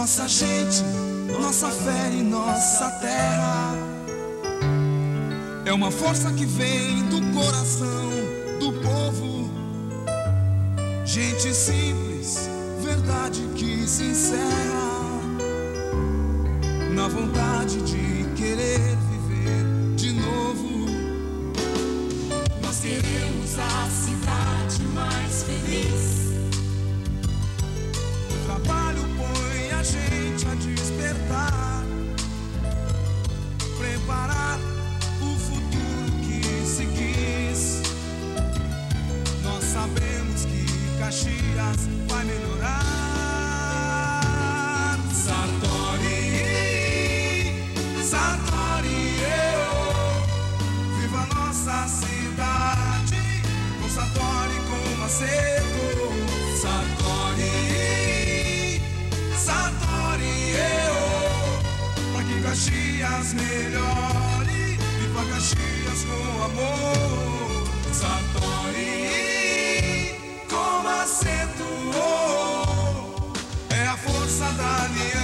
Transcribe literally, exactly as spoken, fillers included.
nossa gente, nossa fé e nossa terra. É uma força que vem do coração do povo. Gente simples, verdade que se encerra na vontade de querer viver de novo. Nós queremos a cidade mais feliz. O trabalho põe a gente a despertar, preparar o futuro que se quis. Nós sabemos que Caxias vai melhorar. Sartori, Sartori, eu, viva nossa cidade, com Sartori, com Macedo. Sartori, Sartori, eu, pra que Caxias melhore, viva Caxias com amor. Sartori, com Macedo, é a força da aliança.